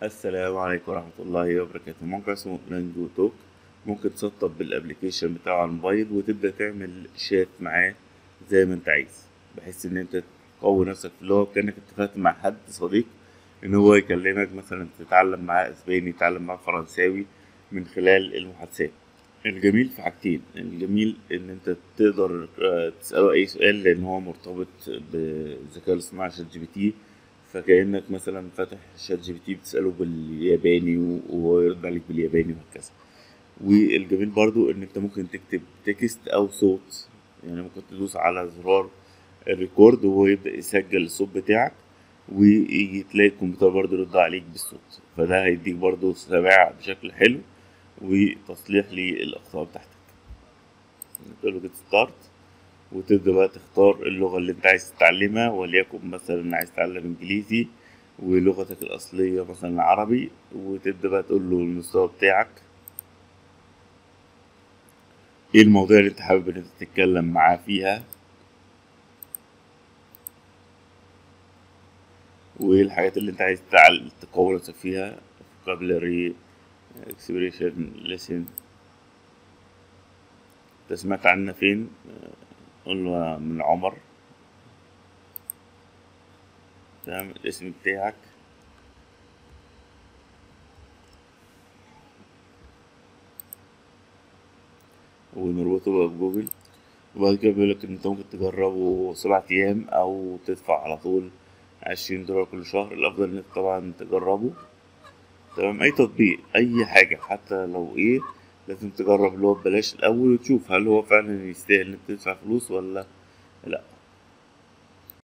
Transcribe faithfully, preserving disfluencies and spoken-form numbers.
السلام عليكم ورحمة الله وبركاته. موقع اسمه لانجو توك، ممكن تسطب بالابليكيشن بتاعه على الموبايل وتبدأ تعمل شات معاه زي ما انت عايز، بحيث ان انت تقوي نفسك في اللغة كأنك اتفقت مع حد صديق ان هو يكلمك، مثلا تتعلم معاه اسباني، تتعلم معاه فرنساوي من خلال المحادثات. الجميل في حاجتين: الجميل ان انت تقدر آه، تسأله اي سؤال لان هو مرتبط بالذكاء الاصطناعي شات جي بي تي، فكأنك مثلا فاتح شات جي بي تي بتسأله بالياباني و- وهو يرد عليك بالياباني وهكذا. والجميل برضو ان انت ممكن تكتب تكست او صوت، يعني ممكن تدوس على زرار الريكورد وهو يبدأ يسجل الصوت بتاعك، ويجي تلاقي الكمبيوتر برضو يرد عليك بالصوت، فده هيديك برضو سماع بشكل حلو وتصليح للأخطاء بتاعتك. تقول له جيت ستارت، وتبدأ بقى تختار اللغة اللي انت عايز تتعلمها، وليكن مثلا عايز تتعلم انجليزي ولغتك الأصلية مثلا عربي، وتبدأ بقى تقول له المستوى بتاعك، ايه المواضيع اللي انت حابب ان انت تتكلم معاه فيها، وايه الحاجات اللي انت عايز تتعل- تقوي نفسك فيها. vocabulary expression listen. انت سمعت عنها فين؟ قول له من عمر. تمام، الاسم بتاعك ونربطه بقى بجوجل. وبعد كده بيقولك إن أنت ممكن تجربه سبعة أيام أو تدفع على طول عشرين دولار كل شهر. الأفضل إن أنت طبعا تجربه. تمام، أي تطبيق أي حاجة حتى لو إيه، لازم تجرب اللي هو ببلاش الأول وتشوف هل هو فعلا يستاهل إن أنت تدفع فلوس ولا لأ.